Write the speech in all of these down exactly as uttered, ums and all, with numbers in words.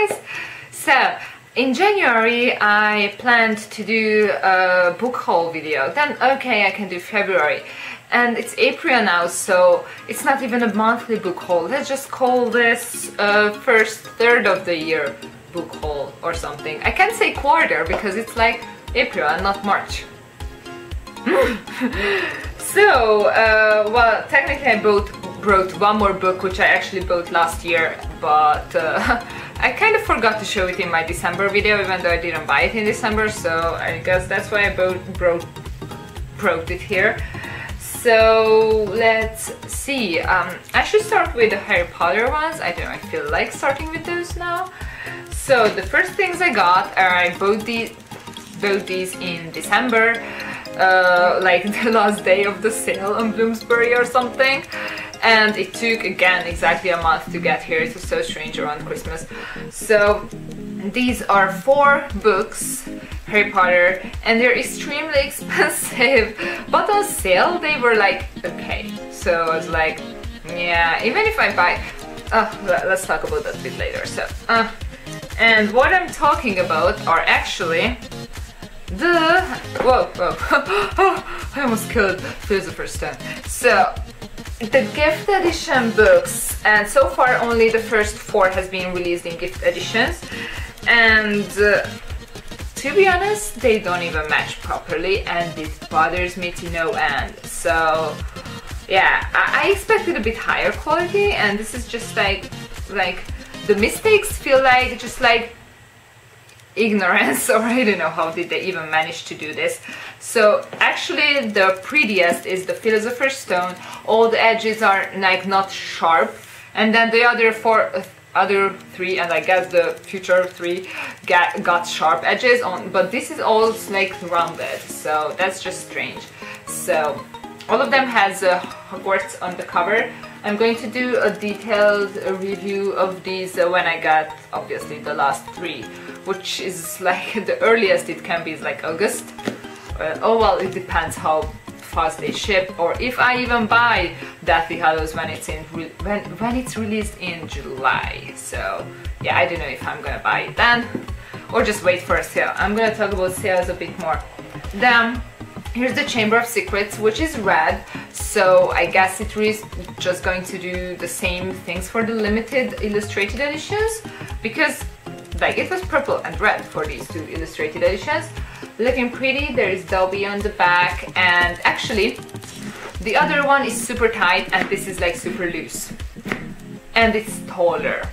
guys! So, in January I planned to do a book haul video, then okay I can do February, and it's April now, so it's not even a monthly book haul. Let's just call this uh, first third of the year book haul or something. I can't say quarter because it's like April and not March. So, uh, well, technically I bought, brought one more book which I actually bought last year, but uh, I kind of forgot to show it in my December video, even though I didn't buy it in December, so I guess that's why I bought, brought, brought it here. So let's see, um, I should start with the Harry Potter ones. I don't know, I feel like starting with those now. So the first things I got are I bought these, bought these in December. Uh, like the last day of the sale on Bloomsbury or something, and it took again exactly a month to get here. It was so strange around Christmas. So these are four books, Harry Potter, and they're extremely expensive, but on sale they were like okay. So I was like, yeah, even if I buy, uh, let's talk about that a bit later. So uh, and what I'm talking about are actually the, whoa, whoa, I almost killed Philosopher's Stone. So, the gift edition books, and so far only the first four has been released in gift editions, and uh, to be honest, they don't even match properly, and it bothers me to no end. So, yeah, I, I expected a bit higher quality, and this is just like, like, the mistakes feel like, just like, ignorance, or I don't know how did they even manage to do this. So actually the prettiest is the Philosopher's Stone. All the edges are like not sharp, and then the other four, uh, other three, and I guess the future three got, got sharp edges on, but this is all like rounded, so that's just strange. So all of them has uh, Hogwarts on the cover. I'm going to do a detailed uh, review of these uh, when I got obviously the last three, which is like the earliest it can be is like August. Uh, oh well, it depends how fast they ship, or if I even buy Deathly Hallows when it's in re when when it's released in July. So yeah, I don't know if I'm gonna buy it then or just wait for a sale. I'm gonna talk about sales a bit more. Then here's the Chamber of Secrets, which is red, so I guess it is just going to do the same things for the limited illustrated editions, because like it was purple and red for these two illustrated editions. Looking pretty. There is Dobby on the back, and actually the other one is super tight and this is like super loose, and it's taller.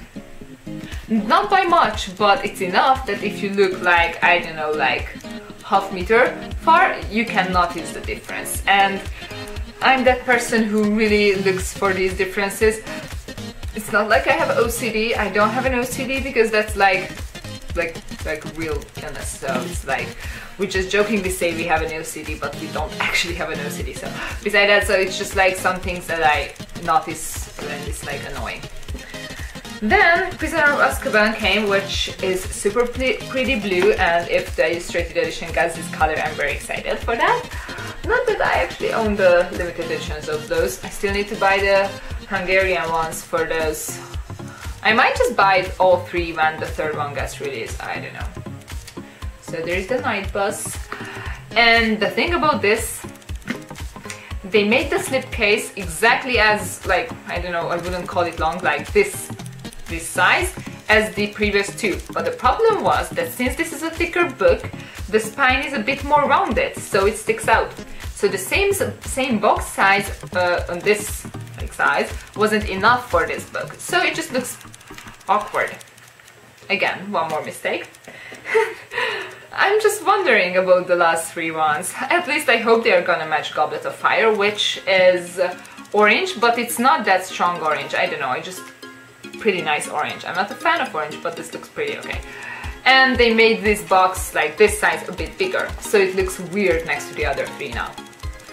Not by much, but it's enough that if you look like, I don't know, like half meter far, you can notice the difference. And I'm that person who really looks for these differences. It's not like I have O C D. I don't have an O C D because that's like, like, like real illness. So it's like we just jokingly say we have an O C D, but we don't actually have an O C D. So besides that, so it's just like some things that I notice when it's like annoying. Then Prisoner of Azkaban came, which is super pretty blue, and if the illustrated edition gets this color, I'm very excited for that. Not that I actually own the limited editions of those. I still need to buy the Hungarian ones for those. I might just buy all three when the third one gets released, I don't know. So there's the Night Bus. And the thing about this, they made the slipcase exactly as, like, I don't know, I wouldn't call it long, like this, this size as the previous two. But the problem was that since this is a thicker book, the spine is a bit more rounded, so it sticks out. So the same, same box size uh, on this like size wasn't enough for this book, so it just looks awkward. Again, one more mistake. I'm just wondering about the last three ones. At least I hope they are gonna match Goblet of Fire, which is orange, but it's not that strong orange. I don't know, I just pretty nice orange. I'm not a fan of orange, but this looks pretty okay. And they made this box like this size a bit bigger, so it looks weird next to the other three now.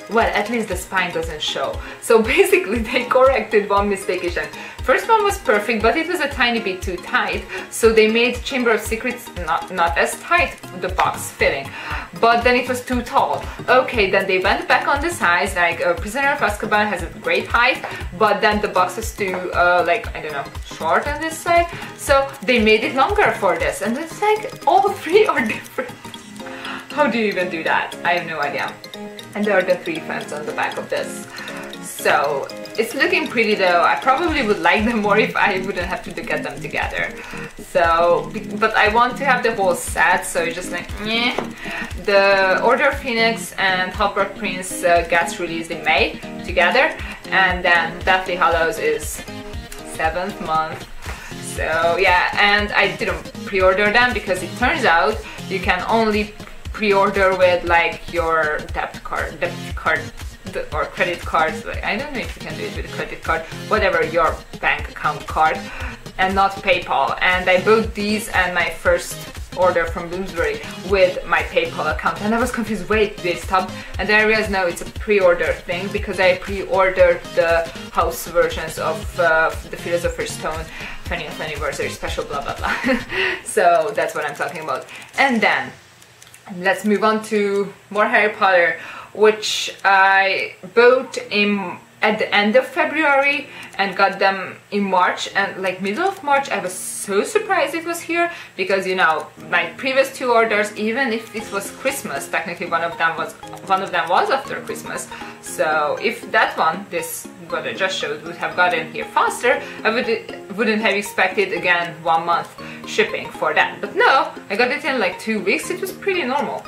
well, at least the spine doesn't show. So basically they corrected one mistake. First one was perfect, but it was a tiny bit too tight, so they made Chamber of Secrets not, not as tight, the box fitting, but then it was too tall. Okay, then they went back on the size, like uh, Prisoner of Azkaban has a great height, but then the box was too, uh, like, I don't know, short on this side, so they made it longer for this, and it's like, all three are different. How do you even do that? I have no idea. And there are the three fans on the back of this. So it's looking pretty though. I probably would like them more if I wouldn't have to get them together. So, but I want to have the whole set, so it's just like, meh. The Order of Phoenix and Half-Blood Prince uh, gets released in May together, and then Deathly Hallows is seventh month. So yeah, and I didn't pre-order them because it turns out you can only pre-order with like your debit card, debit card or credit cards. Like, I don't know if you can do it with a credit card, whatever your bank account card, and not PayPal. And I bought these and my first order from Bloomsbury with my PayPal account, and I was confused, wait, they stopped, and then I realized no, it's a pre-order thing because I pre-ordered the house versions of uh, the Philosopher's Stone twentieth anniversary special blah blah blah. So that's what I'm talking about. And then let's move on to more Harry Potter, which I bought in at the end of February and got them in March, and like middle of March I was so surprised it was here because, you know, my previous two orders, even if it was Christmas, technically one of them was one of them was after Christmas. So if that one, this what I just showed, would have gotten here faster, I would wouldn't have expected again one month shipping for that. But no, I got it in like two weeks. It was pretty normal.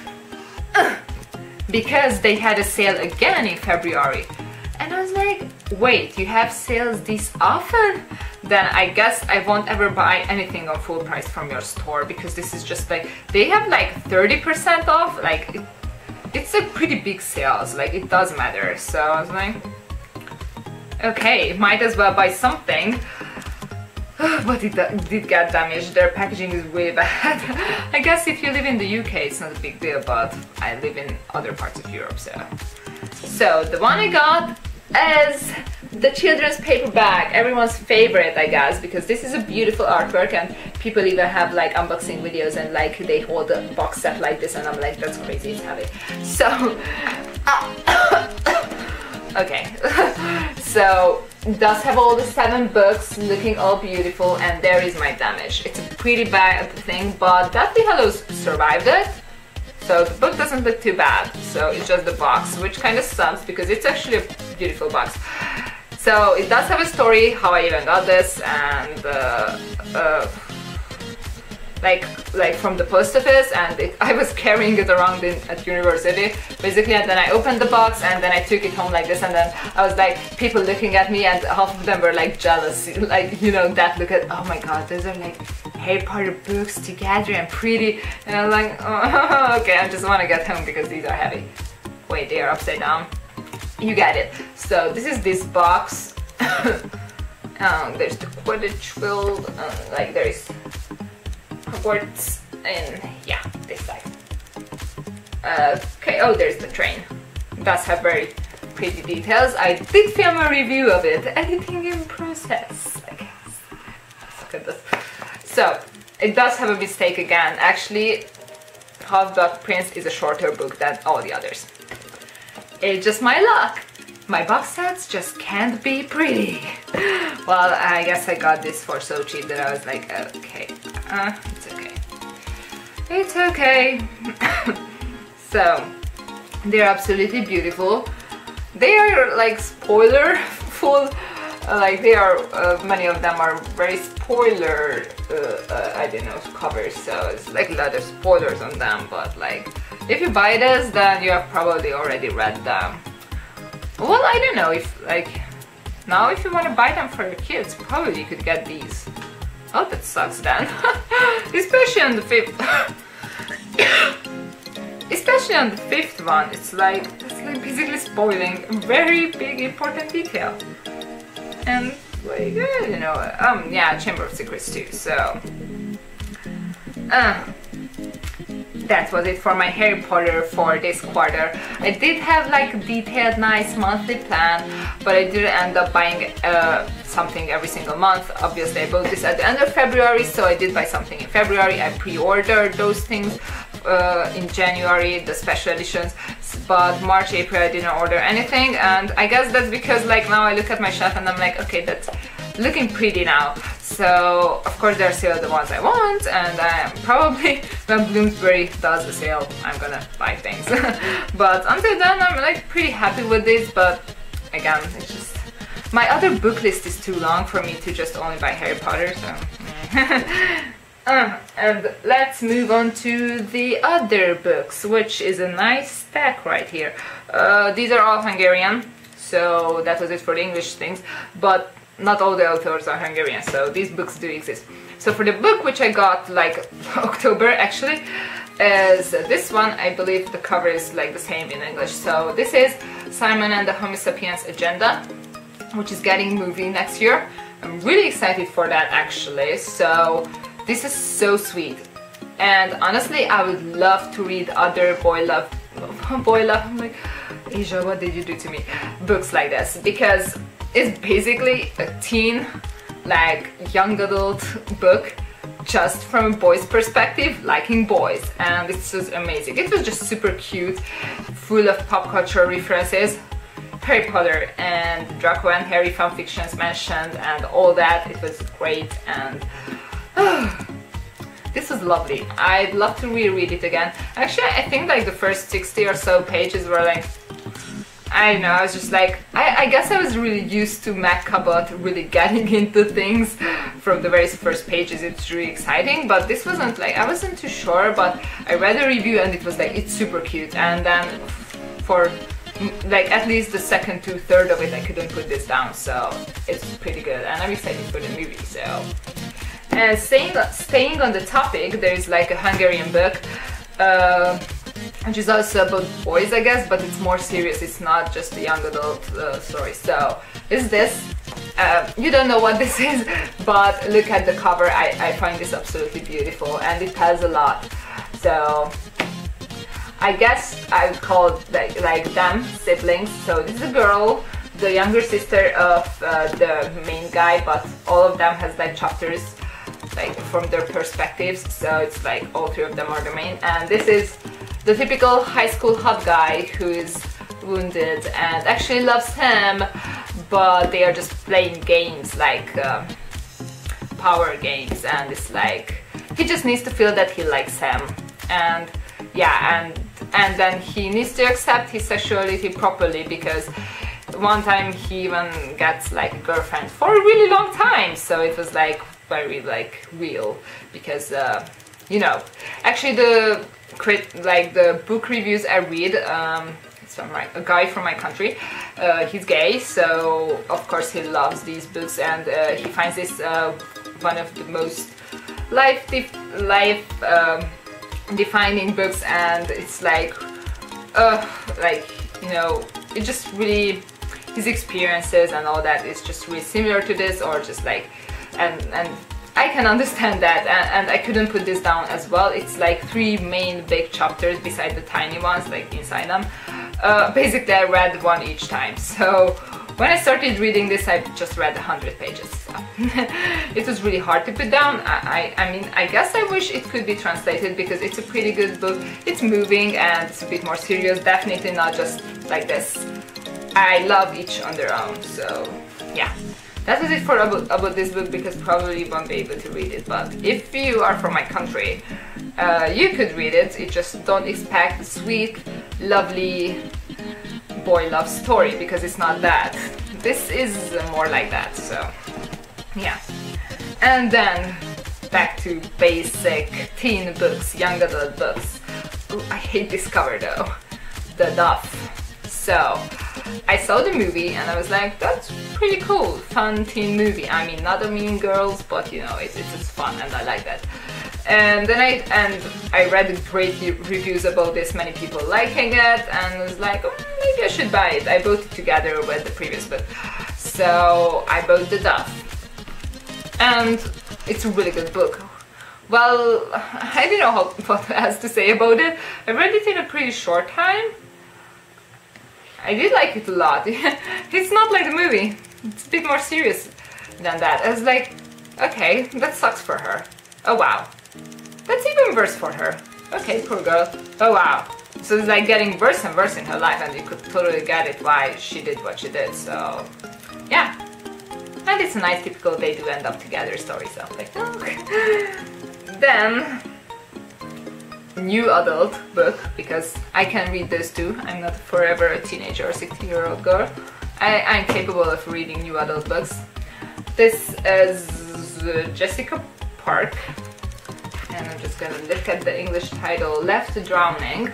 Because they had a sale again in February. And I was like, wait, you have sales this often? Then I guess I won't ever buy anything on full price from your store, because this is just like, they have like thirty percent off, like it, it's a pretty big sales, like it does matter. So I was like, okay, might as well buy something. But it did get damaged. Their packaging is really bad. I guess if you live in the U K it's not a big deal, but I live in other parts of Europe, so. So the one I got is the children's paperback, everyone's favorite, I guess, because this is a beautiful artwork, and people even have like unboxing videos and like they hold a box set like this, and I'm like, that's crazy, it's heavy. So, uh, okay, so it does have all the seven books looking all beautiful, and there is my damage. It's a pretty bad thing, but Deathly Hallows survived it. So the book doesn't look too bad, so it's just the box, which kind of sucks because it's actually a beautiful box. So it does have a story, how I even got this, and uh, uh, like like from the post office, and it, I was carrying it around in, at university, basically, and then I opened the box, and then I took it home like this, and then I was like, people looking at me, and half of them were like jealous, like, you know, that look at, oh my god, those are like Harry Potter books together and pretty, and I'm like, oh, okay, I just want to get home because these are heavy. Wait, they are upside down. You get it. So this is this box. um, there's the Quidditch field, um, like there is Hogwarts, and yeah, this side. Uh, okay, oh, there's the train. It does have very pretty details. I did film a review of it, editing in process, I guess. Look at this. So, it does have a mistake again. Actually, Half-Blood Prince is a shorter book than all the others. It's just my luck. My box sets just can't be pretty. Well, I guess I got this for so cheap that I was like, okay, uh, it's okay. It's okay. So, they're absolutely beautiful. They are like spoiler full. Uh, like they are, uh, many of them are very spoiler, uh, uh, I don't know, covers, so it's like a lot of spoilers on them, but like, if you buy this, then you have probably already read them. Well, I don't know, if like, now if you want to buy them for your kids, probably you could get these. Oh, that sucks then. Especially on the fifth. Especially on the fifth one, it's like, it's like basically spoiling a very big important detail. And like, uh, you know, um, yeah, Chamber of Secrets too, so. Uh, that was it for my Harry Potter for this quarter. I did have like a detailed nice monthly plan, but I didn't end up buying uh, something every single month. Obviously I bought this at the end of February, so I did buy something in February. I pre-ordered those things uh, in January, the special editions, but March, April I didn't order anything, and I guess that's because like now I look at my shelf and I'm like, okay, that's looking pretty now. So of course they're still the ones I want, and uh, probably when Bloomsbury does a sale I'm gonna buy things. But until then I'm like pretty happy with this, but again it's just my other book list is too long for me to just only buy Harry Potter, so uh, and let's move on to the other books, which is a nice stack right here. Uh, these are all Hungarian, so that was it for the English things, but not all the authors are Hungarian, so these books do exist. So for the book which I got like October actually, is this one. I believe the cover is like the same in English. So this is Simon and the Homo Sapiens Agenda, which is getting movie next year. I'm really excited for that actually. So this is so sweet, and honestly I would love to read other boy love, boy love, I'm like, Asia, what did you do to me? Books like this, because it's basically a teen, like young adult book, just from a boy's perspective, liking boys, and it's just amazing. It was just super cute, full of pop culture references, Harry Potter and Draco and Harry fanfictions mentioned and all that. It was great, and uh, this was lovely. I'd love to reread it again. Actually, I think like the first sixty or so pages were like, I don't know, I was just like, I, I guess I was really used to Mac Cabot really getting into things from the very first pages. It's really exciting, but this wasn't like, I wasn't too sure, but I read a review and it was like, it's super cute, and then for like at least the second two third of it I couldn't put this down, so it's pretty good, and I'm excited for the movie. So, and staying, staying on the topic, there's like a Hungarian book, uh, which is also about boys, I guess, but it's more serious. It's not just a young adult uh, story. So, is this? Uh, you don't know what this is, but look at the cover. I, I find this absolutely beautiful, and it tells a lot. So, I guess I would call it like, like them siblings. So this is a girl, the younger sister of uh, the main guy, but all of them has like chapters like from their perspectives. So it's like all three of them are the main, and this is the typical high school hot guy who is wounded and actually loves him, but they are just playing games like uh, power games, and it's like he just needs to feel that he likes him, and yeah, and and then he needs to accept his sexuality properly, because one time he even gets like a girlfriend for a really long time, so it was like very like real, because uh, you know, actually the crit like the book reviews I read, um, it's from like a guy from my country, uh, he's gay, so of course he loves these books, and uh, he finds this uh, one of the most life def life um, defining books, and it's like uh like, you know, it just really, his experiences and all that is just really similar to this, or just like, and and I can understand that, and, and I couldn't put this down as well. It's like three main big chapters beside the tiny ones like inside them. Uh, basically I read one each time, so when I started reading this I just read a hundred pages, so it was really hard to put down. I, I, I mean, I guess I wish it could be translated, because it's a pretty good book. It's moving and it's a bit more serious, definitely not just like this. I love each on their own, so yeah. That was it for about, about this book, because probably you won't be able to read it, but if you are from my country, uh, you could read it. You just don't expect a sweet, lovely boy love story, because it's not that. This is more like that, so yeah. And then back to basic teen books, young adult books. Ooh, I hate this cover though, the Duff. So I saw the movie and I was like, that's pretty cool, fun teen movie. I mean, not a Mean Girls, but you know, it, it's just fun, and I like that. And then I and I read great reviews about this, many people liking it, and was like, oh, maybe I should buy it. I bought it together with the previous book, so I bought the Duff, and it's a really good book. well, I don't know how, what else to say about it. I read it in a pretty short time. I did like it a lot. It's not like the movie. It's a bit more serious than that. I was like, okay, that sucks for her. Oh wow. That's even worse for her. Okay, poor girl. Oh wow. So it's like getting worse and worse in her life, and you could totally get it why she did what she did. So yeah. And it's a nice typical they do end up together story, so like, oh. Then new adult book, because I can read those too. I'm not forever a teenager or sixteen year old girl. I, I'm capable of reading new adult books. This is uh, Jessica Park, and I'm just gonna look at the English title, Left Drowning.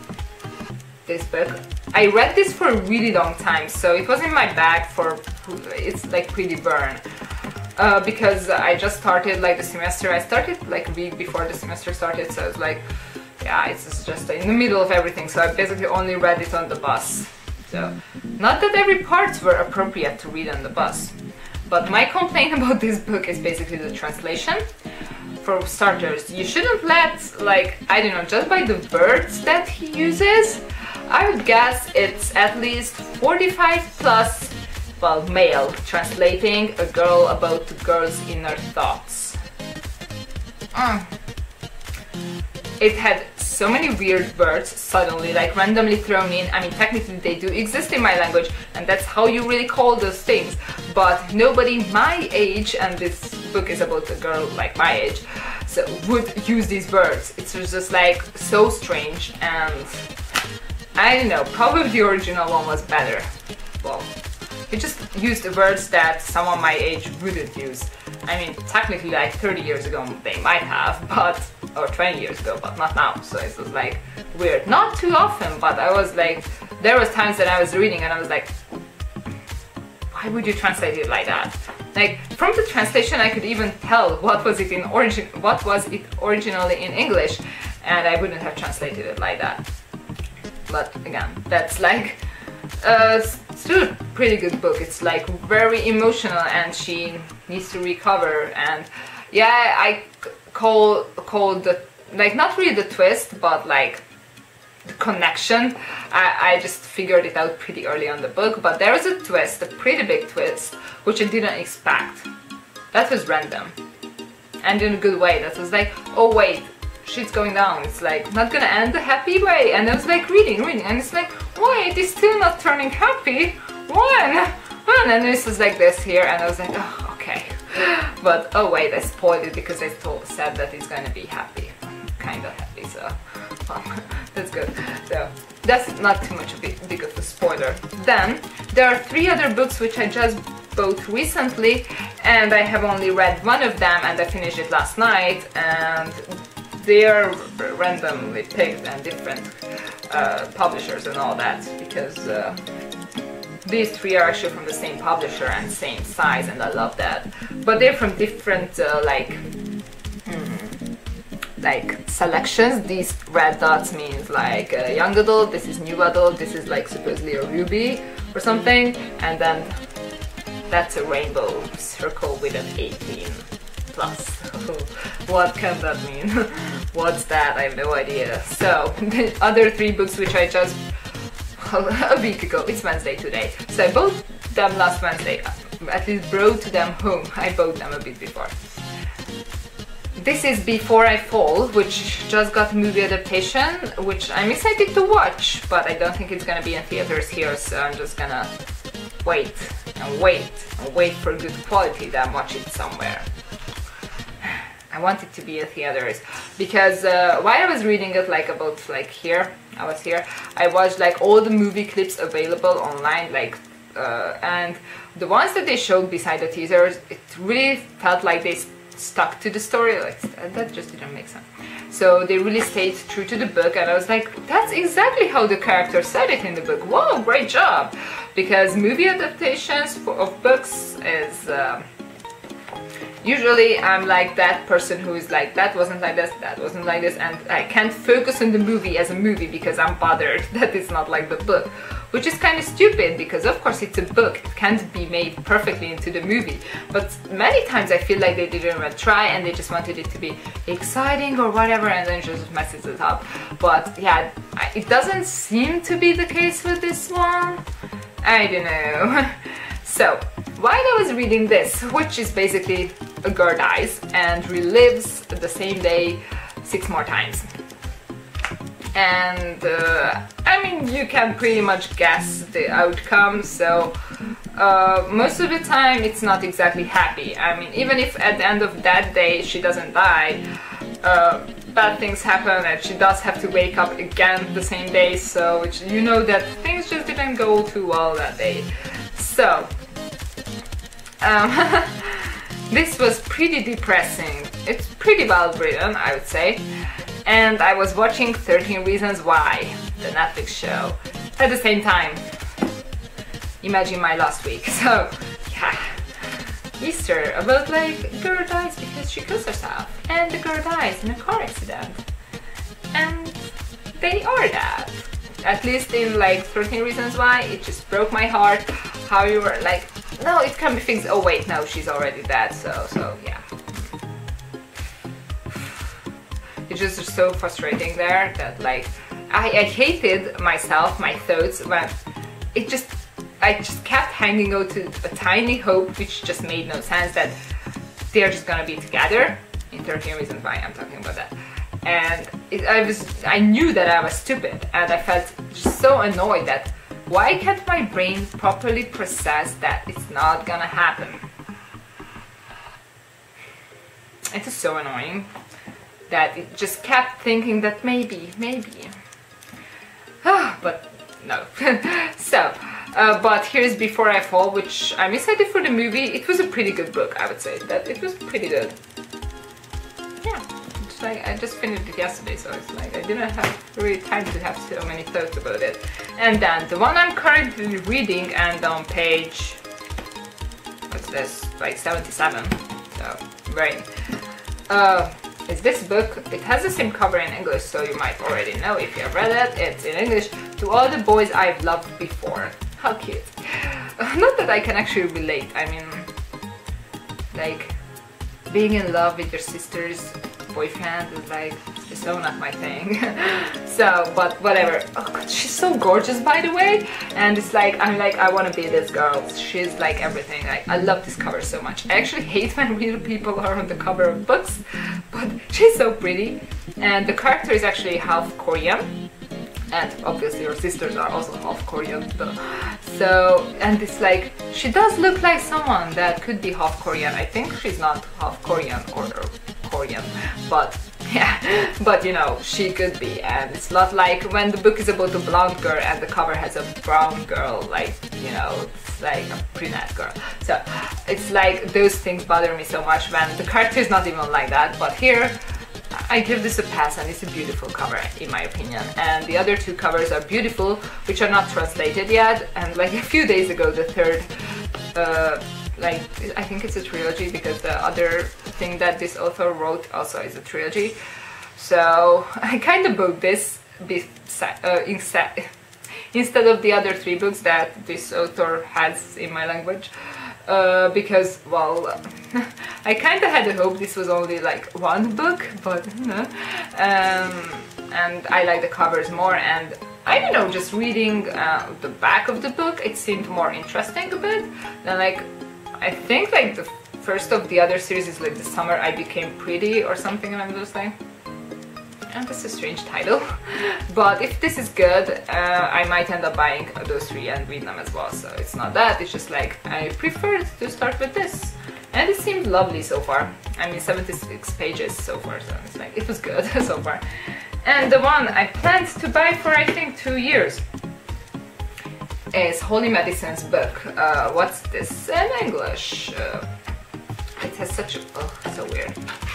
This book, I read this for a really long time, so it was in my bag for, it's like pretty burn. Uh, because I just started like the semester, I started like a week before the semester started, so it's like, yeah, it's just in the middle of everything, so I basically only read it on the bus. So, not that every part were appropriate to read on the bus, but my complaint about this book is basically the translation. For starters, you shouldn't let, like, I don't know, just by the words that he uses, I would guess it's at least forty-five plus, well, male, translating a girl about the girl's inner thoughts. Mm. It had so many weird words suddenly, like randomly thrown in. I mean, technically they do exist in my language, and that's how you really call those things, but nobody my age, and this book is about a girl like my age, so would use these words. It was just like so strange, and I don't know, probably the original one was better. Well, he just used the words that someone my age wouldn't use. I mean, technically like thirty years ago they might have, but, or twenty years ago, but not now. So it was like weird. Not too often, but I was like, there was times that I was reading and I was like, why would you translate it like that? Like, from the translation I could even tell what was it in origin, what was it originally in English, and I wouldn't have translated it like that. But again, that's like uh, still a pretty good book. It's like very emotional, and she needs to recover. And yeah, I call call the, like, not really the twist, but like the connection. I, I just figured it out pretty early on the book. But there was a twist, a pretty big twist, which I didn't expect. That was random, and in a good way. That was like, oh wait, shit's going down, it's like not gonna end the happy way. And I was like reading, reading, and it's like, wait, it's still not turning happy. When? When? And this was like this here, and I was like, oh, okay. But oh wait, I spoiled it because I told, said that it's gonna be happy, kind of happy. So well, that's good. So that's not too much of a big of a spoiler. Then there are three other books which I just bought recently, and I have only read one of them, and I finished it last night, and they are randomly picked and different uh, publishers and all that, because uh, these three are actually from the same publisher and same size, and I love that. But they're from different uh, like hmm, like selections. These red dots means like uh, young adult, this is new adult, this is like supposedly a ruby or something, and then that's a rainbow circle with an eighteen plus. What can that mean? What's that? I have no idea. So the other three books which I just a week ago, it's Wednesday today, so I bought them last Wednesday, at least brought them home. I bought them a bit before. This is Before I Fall, which just got movie adaptation, which I'm excited to watch, but I don't think it's gonna be in theaters here, so I'm just gonna wait and wait and wait for good quality, then watch it somewhere. I want it to be in theaters, because uh, while I was reading it, like about like here, I was here, I watched like all the movie clips available online, like uh, and the ones that they showed beside the teasers, it really felt like they stuck to the story, like that just didn't make sense. So they really stayed true to the book, and I was like, that's exactly how the character said it in the book. Wow, great job! Because movie adaptations for, of books is uh, usually I'm like that person who is like, that wasn't like this, that wasn't like this, and I can't focus on the movie as a movie because I'm bothered that it's not like the book. which is kind of stupid because of course it's a book, it can't be made perfectly into the movie, but many times I feel like they didn't even try and they just wanted it to be exciting or whatever and then just messes it up. But yeah, it doesn't seem to be the case with this one. I don't know. So while I was reading this, which is basically a girl dies and relives the same day six more times. And uh, I mean, you can pretty much guess the outcome, so uh, most of the time it's not exactly happy. I mean, even if at the end of that day she doesn't die, uh, bad things happen and she does have to wake up again the same day, so which, you know that things just didn't go too well that day. So, um, this was pretty depressing. It's pretty well written, I would say. And I was watching thirteen Reasons Why, the Netflix show, at the same time. Imagine my last week. So, yeah. Easter, about like a girl dies because she kills herself. And the girl dies in a car accident. And they are dead. At least in like thirteen Reasons Why, it just broke my heart. How you were like, no, it can be fixed. Oh wait, no, she's already dead. So, so yeah. It's just so frustrating there that like I, I hated myself, my thoughts, when it just I just kept hanging out to a tiny hope which just made no sense that they're just gonna be together. In thirteen Reasons Why I'm talking about that. And it, I was I knew that I was stupid and I felt just so annoyed that why can't my brain properly process that it's not gonna happen? It is so annoying that it just kept thinking that maybe, maybe. Ah, but no. So, uh, but here's Before I Fall, which I'm excited for the movie. It was a pretty good book, I would say. That it was pretty good. Yeah, it's like I just finished it yesterday, so it's like I didn't have really time to have so many thoughts about it. And then the one I'm currently reading, and on page, what's this? Like seventy-seven. So, right. Uh, is this book. It has the same cover in English, so you might already know if you have read it. It's in English. To All the Boys I've Loved Before. How cute. Uh, not that I can actually relate. I mean, like, being in love with your sister's boyfriend is like, it's so not my thing. So, but whatever. Oh god, she's so gorgeous, by the way. And it's like, I'm like, I want to be this girl. She's like everything. Like, I love this cover so much. I actually hate when real people are on the cover of books, but she's so pretty. And the character is actually half Korean. And obviously her sisters are also half Korean. So, and it's like, she does look like someone that could be half Korean. I think she's not half Korean or Korean, but yeah, but you know, she could be. And it's not like when the book is about a blonde girl and the cover has a brown girl, like, you know, it's like a brunette girl. So it's like, those things bother me so much when the character is not even like that. But here, I give this a pass, and it's a beautiful cover in my opinion. And the other two covers are beautiful, which are not translated yet. And like a few days ago, the third, uh, like I think it's a trilogy, because the other thing that this author wrote also is a trilogy. So I kind of bought this uh, instead instead of the other three books that this author has in my language. Uh, because, well, I kind of had a hope this was only like one book, but no. Um, and I like the covers more, and I don't know, just reading uh, the back of the book, it seemed more interesting a bit than like, I think like the first of the other series is like The Summer I Became Pretty or something along those lines. And that's a strange title, but if this is good, uh, I might end up buying those three and read them as well. So it's not that, it's just like I preferred to start with this, and it seemed lovely so far. I mean, seventy-six pages so far, so it's like it was good so far. And the one I planned to buy for I think two years is Holy Medicine's book. Uh, what's this in English? Uh, it has such a, oh, so weird.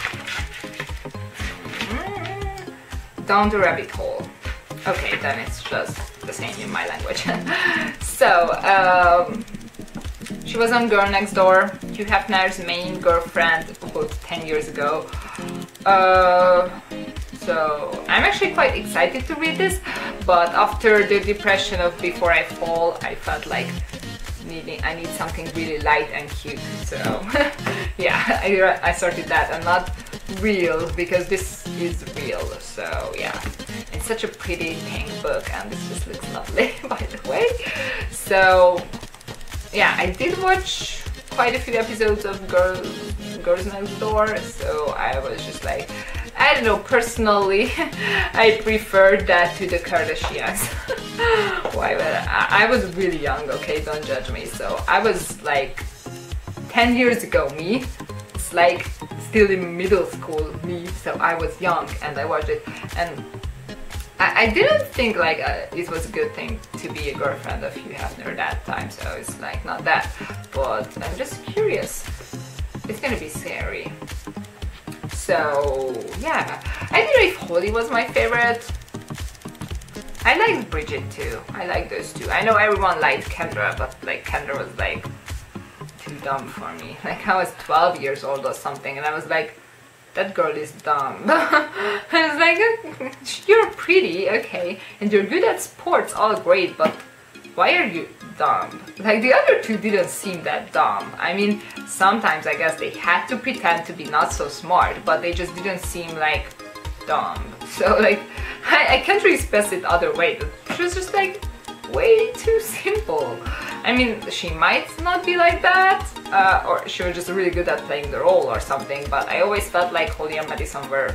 Down the Rabbit Hole. Okay, then it's just the same in my language. So, um, she was on Girl Next Door, Hugh Hefner's main girlfriend about ten years ago. Uh, So I'm actually quite excited to read this, but after the depression of Before I Fall, I felt like needing I need something really light and cute. So yeah, I, I started that, and not real, because this is real. So yeah, it's such a pretty pink book, and this just looks lovely by the way. So yeah, I did watch quite a few episodes of Girls, Girls Next Door, so I was just like, I don't know, personally I prefer that to the Kardashians. Why? But I, I was really young, okay, don't judge me. So I was like ten years ago me, it's like still in middle school me, so I was young and I watched it, and I, I didn't think like uh, it was a good thing to be a girlfriend of Hugh Hefner that time, so it's like not that, but I'm just curious. It's gonna be scary. So yeah, I don't know if Holly was my favorite. I liked Bridget too. I like those two. I know everyone liked Kendra, but like Kendra was like too dumb for me. Like I was twelve years old or something, and I was like, that girl is dumb. I was like, you're pretty, okay, and you're good at sports, all great, but why are you dumb? Like the other two didn't seem that dumb. I mean, sometimes I guess they had to pretend to be not so smart, but they just didn't seem like dumb. So like, I, I can't really express it other way. She was just like way too simple. I mean, she might not be like that, uh, or she was just really good at playing the role or something, but I always felt like Holly and Madison were...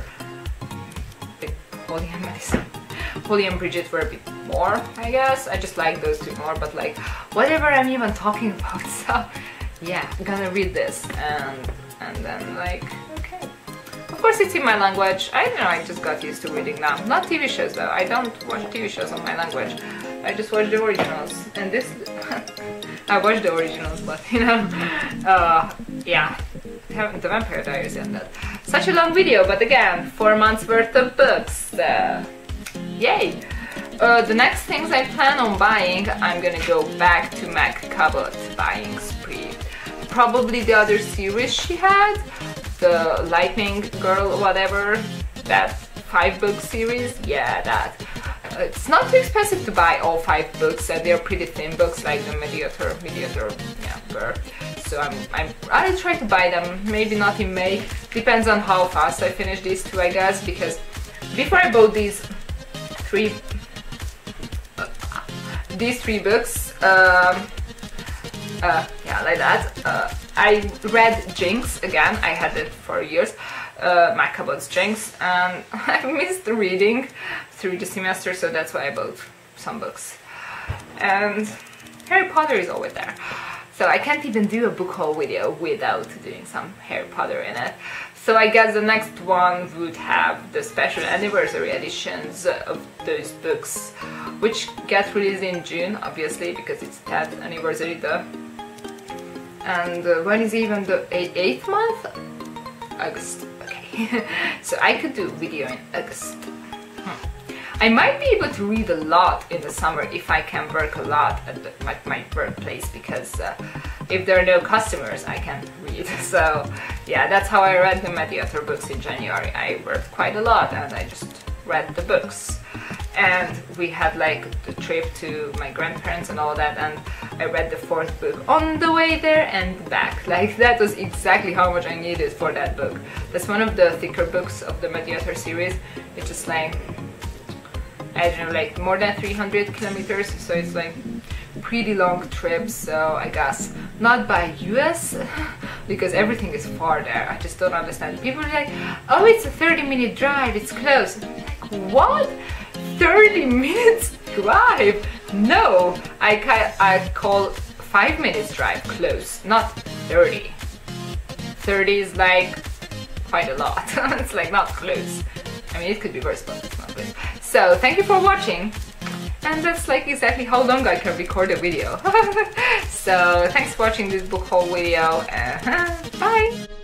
Holly and Madison... Holly and Bridget were a bit more, I guess. I just like those two more, but like, whatever I'm even talking about, so yeah, I'm gonna read this, and, and then like, okay. Of course it's in my language. I don't know, I just got used to reading now. Not T V shows though, I don't watch T V shows on my language. I just watch the originals, and this... I watch the originals, but you know, uh, yeah, The Vampire Diaries ended. Such a long video, but again, four months worth of books. Uh, Yay! Uh, the next things I plan on buying, I'm gonna go back to Mac Cabot buying spree. Probably the other series she had, the Lightning Girl, whatever, that five book series, yeah, that. Uh, it's not too expensive to buy all five books, and they're pretty thin books, like the Mediator, Mediator, yeah, Burr. So I'm, I'm, I'll try to buy them, maybe not in May, depends on how fast I finish these two, I guess, because before I bought these three uh, these three books, um, uh, yeah, like that, uh, I read Jinx again. I had it for years, uh, Mac Cabot's Jinx, and I missed reading through the semester, so that's why I bought some books. And Harry Potter is always there, so I can't even do a book haul video without doing some Harry Potter in it. So I guess the next one would have the special anniversary editions of those books, which get released in June, obviously, because it's that anniversary though. And uh, when is even the eighth month? August, okay. So I could do a video in August. Hmm. I might be able to read a lot in the summer if I can work a lot at, the, at my workplace, because uh, if there are no customers, I can read. So yeah, that's how I read the Mediator books in January. I worked quite a lot and I just read the books. And we had like the trip to my grandparents and all that, and I read the fourth book on the way there and back. Like that was exactly how much I needed for that book. That's one of the thicker books of the Mediator series. It's just like, I don't know, like more than three hundred kilometers, so it's like pretty long trip. So I guess not by U S because everything is far there. I just don't understand. People are like, oh, it's a thirty minute drive, it's close. I'm like, what? thirty minutes drive? No, I, ca I call five minutes drive close, not thirty. thirty is like quite a lot. It's like not close. I mean, it could be worse, but it's not close. So thank you for watching, and that's like exactly how long I can record a video. So thanks for watching this book haul video, and bye!